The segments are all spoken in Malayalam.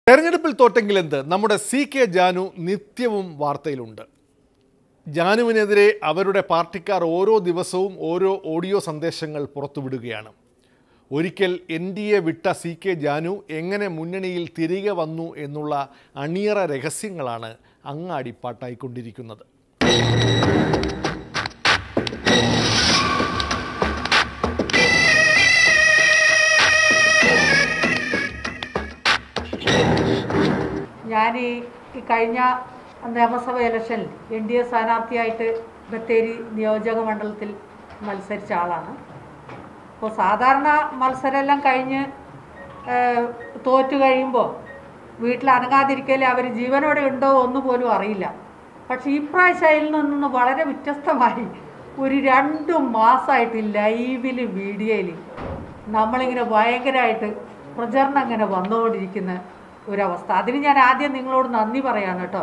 തെരഞ്ഞെടുപ്പിൽ തോറ്റെങ്കിലെന്ത് നമ്മുടെ സി.കെ. ജാനു നിത്യവും വാർത്തയിലുണ്ട്. ജാനുവിനെതിരെ അവരുടെ പാർട്ടിക്കാർ ഓരോ ദിവസവും ഓരോ ഓഡിയോ സന്ദേശങ്ങൾ പുറത്തുവിടുകയാണ്. ഒരിക്കൽ എൻ.ഡി.എ വിട്ട സി.കെ. ജാനു എങ്ങനെ മുന്നണിയിൽ തിരികെ വന്നു എന്നുള്ള അണിയറ രഹസ്യങ്ങളാണ് അങ്ങാടിപ്പാട്ടായിക്കൊണ്ടിരിക്കുന്നത്. ഞാൻ ഈ കഴിഞ്ഞ നിയമസഭ ഇലക്ഷനിൽ എൻ.ഡി.എ സ്ഥാനാർത്ഥിയായിട്ട് ബത്തേരി നിയോജക മണ്ഡലത്തിൽ മത്സരിച്ച ആളാണ്. അപ്പോൾ സാധാരണ മത്സരമെല്ലാം കഴിഞ്ഞ് തോറ്റു കഴിയുമ്പോൾ വീട്ടിൽ അനങ്ങാതിരിക്കൽ അവർ ജീവനോടെ ഉണ്ടോ ഒന്നുപോലും അറിയില്ല. പക്ഷേ ഈ പ്രാവശ്യം അതിൽ നിന്ന് വളരെ വ്യത്യസ്തമായി ഒരു 2 മാസമായിട്ട് ലൈവിൽ വീഡിയോയിൽ നമ്മളിങ്ങനെ ഭയങ്കരമായിട്ട് പ്രചരണം ഇങ്ങനെ വന്നുകൊണ്ടിരിക്കുന്ന ഒരവസ്ഥ. അതിന് ഞാൻ ആദ്യം നിങ്ങളോട് നന്ദി പറയാണ് കേട്ടോ.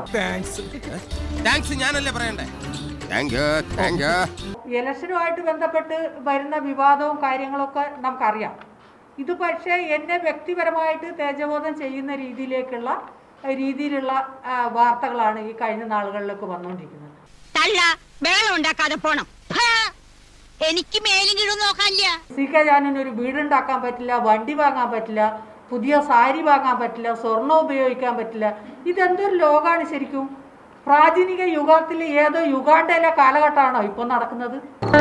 ഇലക്ഷനുമായിട്ട് ബന്ധപ്പെട്ട് വരുന്ന വിവാദവും കാര്യങ്ങളൊക്കെ നമുക്കറിയാം. ഇത് പക്ഷേ എന്നെ വ്യക്തിപരമായിട്ട് തേജബോധം ചെയ്യുന്ന രീതിയിലുള്ള വാർത്തകളാണ് ഈ കഴിഞ്ഞ നാളുകളിലൊക്കെ വന്നുകൊണ്ടിരിക്കുന്നത്. എനിക്ക് സി.കെ. ജാനുവിന് ഒരു വീടുണ്ടാക്കാൻ പറ്റില്ല, വണ്ടി വാങ്ങാൻ പറ്റില്ല, പുതിയ സാരി വാങ്ങാൻ പറ്റില്ല, സ്വർണം ഉപയോഗിക്കാൻ പറ്റില്ല. ഇതെന്തൊരു ലോകമാണ് ശരിക്കും? പ്രാചീനിക യുഗത്തിൽ ഏതോ യുഗാണ്ടയിലെ കാലഘട്ടമാണോ ഇപ്പൊ നടക്കുന്നത്?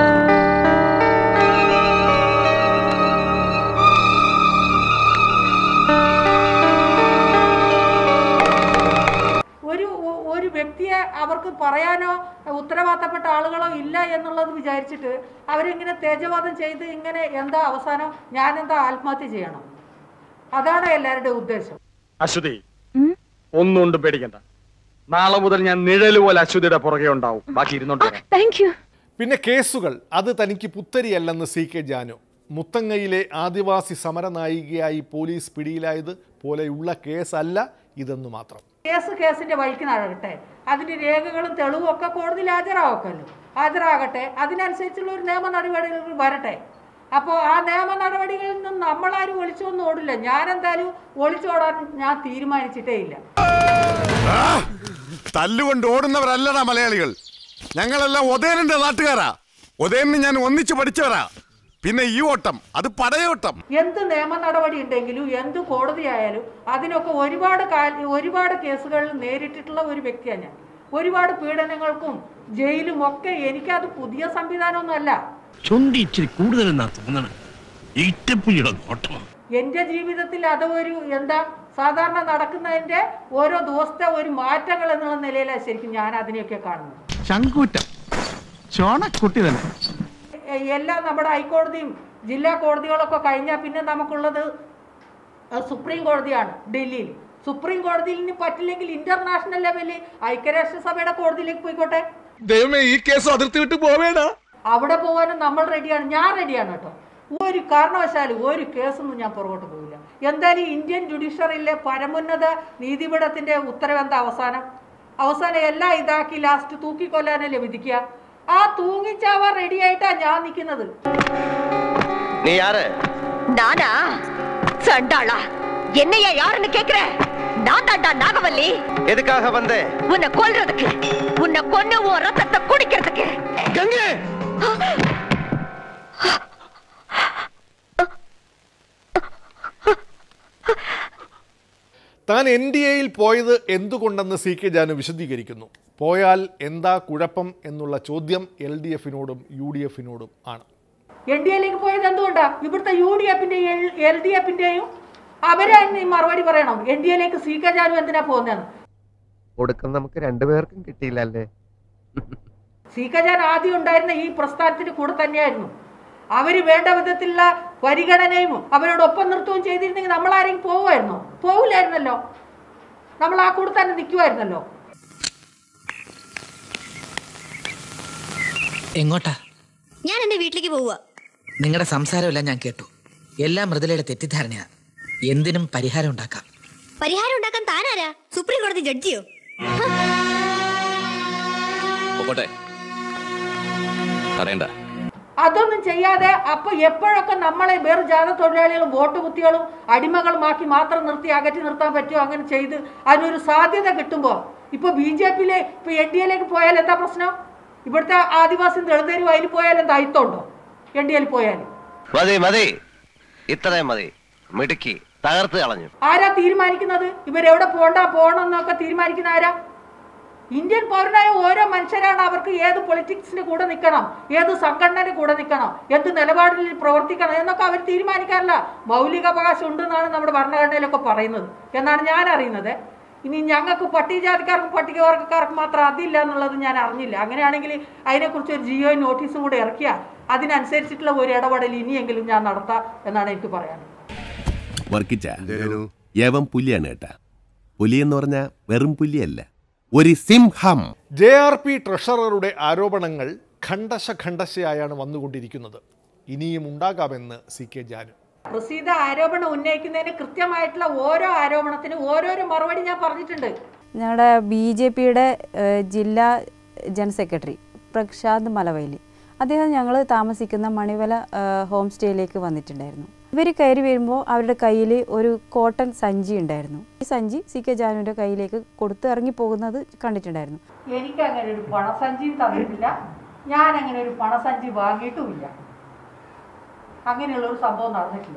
ഒരു വ്യക്തിയെ അവർക്ക് പറയാനോ ഉത്തരവാദിത്തപ്പെട്ട ആളുകളോ ഇല്ല എന്നുള്ളത് വിചാരിച്ചിട്ട് അവരിങ്ങനെ തേജവാദം ചെയ്ത് ഇങ്ങനെ എന്താ അവസാനം ഞാനെന്താ ആത്മഹത്യ ചെയ്യണം? അതാണ് എല്ലാവരുടെയും ഉദ്ദേശം. അശ്വതി, ഒന്നുകൊണ്ട് പേടിക്കണ്ട. നാളെ മുതൽ ഞാൻ നിഴല് പോലെ അശ്വതിയുടെ പുറകെ ഉണ്ടാവും. ബാക്കി ഇരുന്നോണ്ട്. പിന്നെ കേസുകൾ അത് തനിക്ക് പുത്തരിയല്ലെന്ന് സി.കെ. ജാനു. മുത്തങ്ങയിലെ ആദിവാസി സമരനായികയായി പോലീസ് പിടിയിലായത് പോലെയുള്ള കേസല്ല ഇതെന്ന് മാത്രം. കേസിന്റെ വഴിക്ക് നടക്കട്ടെ, അതിന്റെ രേഖകളും തെളിവും ഒക്കെ കോടതിയിൽ ഹാജരാകട്ടെ, അതിനനുസരിച്ചുള്ള ഒരു നിയമ നടപടികൾ വരട്ടെ. അപ്പോൾ ആ നിയമ നടപടികളിൽ നിന്നും നമ്മളാരും ഒളിച്ചൊന്നും ഓടില്ല. ഞാൻ എന്തായാലും ഒളിച്ചോടാൻ ഞാൻ തീരുമാനിച്ചിട്ടേ ഇല്ല. തല്ലുകൊണ്ട് ഓടുന്നവരല്ലടാ മലയാളികൾ. ഞങ്ങളെല്ലാം ഒതേനന്റെ നാട്ടുകാരാ. ഒതേനെ ഞാൻ ഒന്നിച്ചു പഠിച്ചവരാ. പിന്നെ ഈ ഓട്ടം അത് പടയോട്ടം. എന്ത് നിയമ നടപടി ഉണ്ടെങ്കിലും എന്ത് കോടതിയായാലും അതിനൊക്കെ ഒരുപാട് കേസുകളിൽ നേരിട്ടിട്ടുള്ള ഒരു വ്യക്തിയാണ് ഞാൻ. ഒരുപാട് പീഡനങ്ങൾക്കും ജയിലും ഒക്കെ. എനിക്കത് പുതിയ സംവിധാനമൊന്നും അല്ല. എന്റെ ജീവിതത്തിൽ അത് ഒരു എന്താ സാധാരണ നടക്കുന്നതിന്റെ ഓരോ ദിവസത്തെ ഒരു മാറ്റങ്ങൾ എന്നുള്ള നിലയിലാണ് ശരിക്കും ഞാൻ അതിനെയൊക്കെ കാണുന്നത്. എല്ലാം നമ്മുടെ ഹൈക്കോടതിയും ജില്ലാ കോടതികളൊക്കെ കഴിഞ്ഞാൽ പിന്നെ നമുക്കുള്ളത് സുപ്രീം കോടതിയാണ് ഡൽഹിയിൽ. സുപ്രീം കോടതിയിൽ നിന്ന് പറ്റില്ലെങ്കിൽ ഇന്റർനാഷണൽ ലെവലിൽ ഐക്യരാഷ്ട്രസഭയുടെ കോടതിയിലേക്ക് പോയിക്കോട്ടെ. ഈ കേസ് അതിർത്തി വിട്ട് പോവേണ്ട. അവിടെ പോകാനും നമ്മൾ റെഡിയാണ്. ഞാൻ റെഡിയാണ് കേട്ടോ. ഒരു കാരണവശാലും ഒരു കേസൊന്നും ഞാൻ പുറകോട്ട് പോകില്ല. എന്തായാലും ഇന്ത്യൻ ജുഡീഷ്യറിയിലെ പരമോന്നത നീതിപീഠത്തിന്റെ ഉത്തരവ് എന്താ? അവസാനം എല്ലാം ഇതാക്കി ലാസ്റ്റ് തൂക്കിക്കൊല്ലാനല്ലേ വിധിക്കുക. ആ തൂങ്ങിച്ചാവാൻ റെഡി ആയിട്ടാ ഞാൻ നിൽക്കുന്നത്. என்னையா யாருன்னு கேக்குற? நான் தாண்டா நாகவல்லி. எதுக்காக வந்தே? உன்னை கொல்றதுக்கு, உன்னை கொன்னு உன் ரத்தத்தை குடிக்கிறதுக்கு. கங்கை, താൻ എൻ.ഡി.എയിൽ പോയത് എന്തുകൊണ്ടെന്ന് സി.കെ. ജാനു വിശദീകരിക്കുന്നു. പോയാൽ എന്താ കുഴപ്പം എന്നുള്ള ചോദ്യം LDFിനോടും UDFിനോടും ആണ്. എൻ.ഡി.എയിലേക്ക് പോയത് എന്തുകൊണ്ടാ? ഇവിടുത്തെ UDFിന്റെയും LDFിന്റെയും അവരെ മറുപടി പറയണം. എൻ.ഡി.എയിലേക്ക് സി.കെ. ജാനു എന്തിനാ പോകുന്നതെന്ന്. കൊടുക്കാൻ നമുക്ക് രണ്ടുപേർക്കും കിട്ടിയില്ലല്ലേ? സി.കെ. ജാനു ആദ്യം ഉണ്ടായിരുന്ന ഈ പ്രസ്ഥാനത്തിന്റെ കൂടെ തന്നെയായിരുന്നു. അവര് വേണ്ട വിധത്തിലുള്ള പരിഗണനയും അവരോടൊപ്പം നിർത്തുകയും ചെയ്തിരുന്നെങ്കിൽ നമ്മൾ ആരെങ്കിലും പോവുമായിരുന്നോ? പോവില്ലായിരുന്നല്ലോ. നമ്മൾ ആ കൂടെ തന്നെ നിൽക്കുമായിരുന്നല്ലോ. എങ്ങോട്ടാ? ഞാൻ എന്റെ വീട്ടിലേക്ക് പോവുക. നിങ്ങളുടെ സംസാരമല്ല ഞാൻ കേട്ടു. എല്ലാം മൃദുലയുടെ തെറ്റിദ്ധാരണയാ. എന്തിനും പരിഹാരം ഉണ്ടാക്കാം. പരിഹാരം ഉണ്ടാക്കാൻ താനാരാ? സുപ്രീം കോടതി ജഡ്ജിയോ? അതൊന്നും ചെയ്യാതെ അപ്പൊ എപ്പോഴൊക്കെ നമ്മളെ വേറെ ജാത തൊഴിലാളികളും വോട്ട് കുത്തികളും അടിമകളുമാക്കി മാത്രം നിർത്തി അകറ്റി നിർത്താൻ പറ്റുമോ അങ്ങനെ ചെയ്ത് അതിനൊരു സാധ്യത കിട്ടുമ്പോൾ ഇപ്പൊ BJP-യിലെ ഇപ്പൊ NDA-യിലേക്ക് പോയാൽ എന്താ പ്രശ്നം? ഇവിടുത്തെ ആദിവാസി ദളിതരും അതിൽ പോയാലും ദായിത്വമുണ്ടോ? NDA-യിൽ പോയാലും ഇത്രയും മതി, മിടുക്കി തകർത്ത് കളഞ്ഞു. ആരാ തീരുമാനിക്കുന്നത്? ഇവരെവിടെ പോകണമെന്നൊക്കെ തീരുമാനിക്കുന്ന ആരാ? ഇന്ത്യൻ പൗരനായ ഓരോ മനുഷ്യരാണ്. അവർക്ക് ഏത് പൊളിറ്റിക്സിന് കൂടെ നിൽക്കണം, ഏത് സംഘടനയുടെ കൂടെ നിൽക്കണം, എന്ത് നിലപാടിൽ പ്രവർത്തിക്കണം എന്നൊക്കെ അവർ തീരുമാനിക്കാറില്ല. മൗലികാവകാശം ഉണ്ടെന്നാണ് നമ്മുടെ ഭരണഘടനയിലൊക്കെ പറയുന്നത് എന്നാണ് ഞാൻ അറിയുന്നത്. ഇനി ഞങ്ങൾക്ക് പട്ടികജാതിക്കാർക്കും പട്ടികവർഗക്കാർക്കും മാത്രം അതില്ല എന്നുള്ളത് ഞാൻ അറിഞ്ഞില്ല. അങ്ങനെയാണെങ്കിൽ അതിനെക്കുറിച്ച് ഒരു GO നോട്ടീസും കൂടെ ഇറക്കിയാൽ അതിനനുസരിച്ചിട്ടുള്ള ഒരു ഇടപെടൽ ഇനിയെങ്കിലും ഞാൻ നടത്താം എന്നാണ് എനിക്ക് പറയാനുള്ളത്. യവം പുലിയാണ് കേട്ടാ. പുലി എന്ന് പറഞ്ഞാൽ വെറും പുലിയല്ല, ഒരു സിംഹം. JRP ട്രഷററുടെ ആരോപണങ്ങൾ ഖണ്ഡശയായാണ് വന്നുകൊണ്ടിരിക്കുന്നത്. ഇനിയും ഉണ്ടാകാമെന്ന് CK ജാനു. പ്രസീത ആരോപണം ഉന്നയിക്കുന്നതിന് കൃത്യമായിട്ടുള്ള ഓരോ ആരോപണത്തിനും ഓരോരോ മറുപടി ഞാൻ പറഞ്ഞിട്ടുണ്ട്. ഞങ്ങളുടെ BJP-യുടെ ജില്ലാ ജനറൽ സെക്രട്ടറി പ്രശാന്ത് മലവൈലി അദ്ദേഹം ഞങ്ങൾ താമസിക്കുന്ന മണിവല ഹോം സ്റ്റേയിലേക്ക് വന്നിട്ടുണ്ടായിരുന്നു. ഇവർ കയറി വരുമ്പോൾ അവരുടെ കയ്യിൽ ഒരു കോട്ടൺ സഞ്ചി ഉണ്ടായിരുന്നു. ഈ സഞ്ചി CK ജാനുവിൻ്റെ കയ്യിലേക്ക് കൊടുത്ത് ഇറങ്ങിപ്പോകുന്നത് കണ്ടിട്ടുണ്ടായിരുന്നു. എനിക്ക് അങ്ങനെ ഒരു പണസഞ്ചിയും തന്നിട്ടില്ല, ഞാൻ അങ്ങനെ ഒരു പണസഞ്ചി വാങ്ങിയിട്ടുമില്ല. അങ്ങനെയുള്ള ഒരു സംഭവം നടന്നിട്ടില്ല.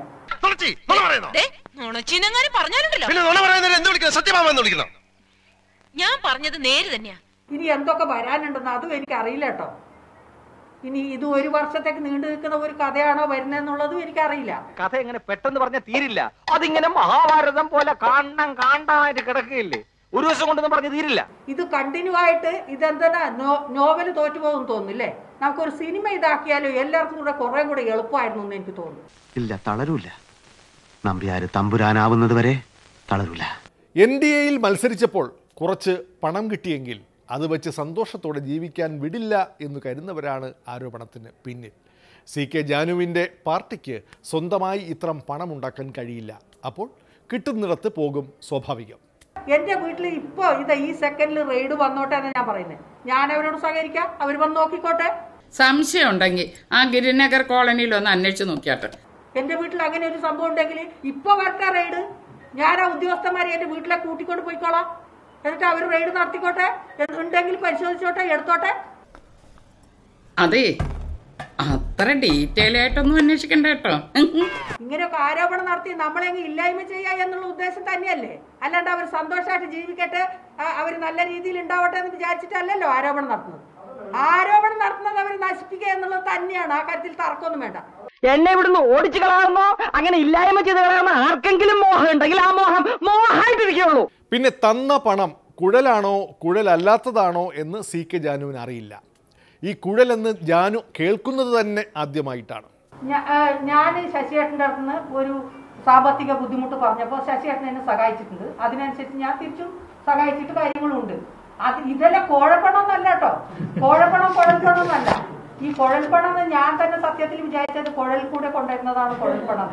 ഞാൻ പറഞ്ഞത് നേര് തന്നെയാ. ഇനി എന്തൊക്കെ വരാനുണ്ടെന്ന് അതും എനിക്ക് അറിയില്ല കേട്ടോ. ഇനി ഇത് ഒരു വർഷത്തേക്ക് നീണ്ടു നിൽക്കുന്ന ഒരു കഥയാണോ വരുന്നതെന്നുള്ളതും എനിക്കറിയില്ല. കഥ എങ്ങനെ പെട്ടെന്ന് പറഞ്ഞാൽ തീരില്ല. അതിങ്ങനെ മഹാഭാരതം പോലെ കാണാനായിട്ട് കിടക്കുകയില്ലേ? ഒരു ദിവസം കൊണ്ടൊന്നും പറഞ്ഞ് തീരില്ല. ഇത് കണ്ടിന്യൂ ആയിട്ട് ഇതെന്താ നോവൽ തോറ്റുപോകും തോന്നുന്നില്ലേ? നമുക്കൊരു സിനിമ ഇതാക്കിയാലോ എല്ലാവർക്കും കൂടെ കുറെ കൂടെ എളുപ്പമായിരുന്നു എന്ന് എനിക്ക് തോന്നുന്നു. ഇല്ല, തളരൂല. നമ്പ്യാര് തമ്പുരാനാവുന്നത് വരെ തളരൂല. NDA-യിൽ മത്സരിച്ചപ്പോൾ കുറച്ച് പണം കിട്ടിയെങ്കിൽ അത് വെച്ച് സന്തോഷത്തോടെ ജീവിക്കാൻ വിടില്ല എന്ന് കരുതുന്നവരാണ് ആരോപണത്തിന് പിന്നിൽ. CK ജാനുവിൻ്റെ പാർട്ടിക്ക് സ്വന്തമായി ഇത്തരം പണമുണ്ടാക്കാൻ കഴിയില്ല. അപ്പോൾ കിട്ടുന്നിടത്ത് പോകും, സ്വാഭാവികം. എന്റെ വീട്ടിൽ ഇപ്പൊ ഈ സെക്കൻഡിൽ റെയ്ഡ് വന്നോട്ടെ എന്ന് ഞാൻ പറയുന്നത്. ഞാൻ അവരോട് സഹകരിക്കാം, അവർ വന്ന് നോക്കിക്കോട്ടെ. സംശയം ഉണ്ടെങ്കിൽ ആ ഗിരിനഗർ കോളനിയിൽ ഒന്ന് അന്വേഷിച്ച് നോക്കിയാട്ടെ. എന്റെ വീട്ടിൽ അങ്ങനെ ഒരു സംഭവം ഉണ്ടെങ്കിൽ ഇപ്പൊ വരട്ടെ റെയ്ഡ്. ഞാൻ ആ ഉദ്യോഗസ്ഥന്മാരെ എന്റെ വീട്ടിലേക്ക് കൂട്ടിക്കൊണ്ട് പോയിക്കോളാം. എന്നിട്ട് അവർ റെയ്ഡ് നടത്തിക്കോട്ടെ, ഉണ്ടെങ്കിൽ പരിശോധിച്ചോട്ടെ, എടുത്തോട്ടെ. അതെ, അത്ര ഡീറ്റെയിൽ ആയിട്ടൊന്നും അന്വേഷിക്കണ്ട കേട്ടോ. ഇങ്ങനെയൊക്കെ ആരോപണം നടത്തി നമ്മളെങ്കിൽ ഇല്ലായ്മ ചെയ്യുക എന്നുള്ള ഉദ്ദേശം തന്നെയല്ലേ? അല്ലാണ്ട് അവർ സന്തോഷമായിട്ട് ജീവിക്കട്ടെ, അവർ നല്ല രീതിയിൽ ഉണ്ടാവട്ടെ എന്ന് വിചാരിച്ചിട്ടല്ലല്ലോ ആരോപണം നടത്തുന്നത്. ആരോപണം നടത്തുന്നത് അവർ നശിപ്പിക്കുക എന്നുള്ളത് തന്നെയാണ്. ആ കാര്യത്തിൽ തർക്കമൊന്നും വേണ്ട. എന്നെ ഇവിടുന്ന് ഓടിച്ചു കളയാമോ, അങ്ങനെ ഇല്ലായ്മ ചെയ്ത് കളയാമോ ആർക്കെങ്കിലും മോഹം ഉണ്ടെങ്കിൽ ആ മോഹം മോഹമായിട്ടിരിക്കുള്ളൂ. പിന്നെ തന്ന പണം കുഴലാണോ കുഴലല്ലാത്തതാണോ എന്ന് CK ജാനുവിന് അറിയില്ല. ഈ കുഴലെന്ന് ജാനു കേൾക്കുന്നത് തന്നെ ആദ്യമായിട്ടാണ്. ഞാൻ ശശിയേട്ടൻ്റെ അടുത്ത് നിന്ന് ഒരു സാമ്പത്തിക ബുദ്ധിമുട്ട് പറഞ്ഞപ്പോൾ ശശിയേട്ടൻ എന്നെ സഹായിച്ചിട്ടുണ്ട്. അതിനനുസരിച്ച് ഞാൻ തിരിച്ചും സഹായിച്ചിട്ട് കാര്യങ്ങളുണ്ട്. അത് ഇതെല്ലാം കുഴൽപ്പണം എന്നല്ല കേട്ടോ. കുഴൽപ്പണം എന്നല്ല. ഈ കുഴൽപ്പണം ഞാൻ തന്നെ സത്യത്തിൽ വിചാരിച്ചത് കുഴൽ കൂടെ കൊണ്ടുവരുന്നതാണ് കുഴൽപ്പണം.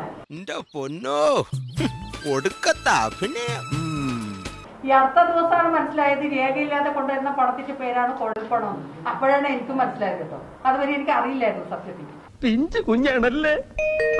ഈ അടുത്ത ദിവസമാണ് മനസ്സിലായത് രേഖയില്ലാതെ കൊണ്ടുവരുന്ന പണത്തിന്റെ പേരാണ് കുഴൽപ്പണം. അപ്പോഴാണ് എനിക്ക് മനസ്സിലായത് കേട്ടോ. അതുവരെ എനിക്ക് അറിയില്ലായിരുന്നു സത്യത്തിൽ. പിഞ്ചു കുഞ്ഞാണല്ലേ.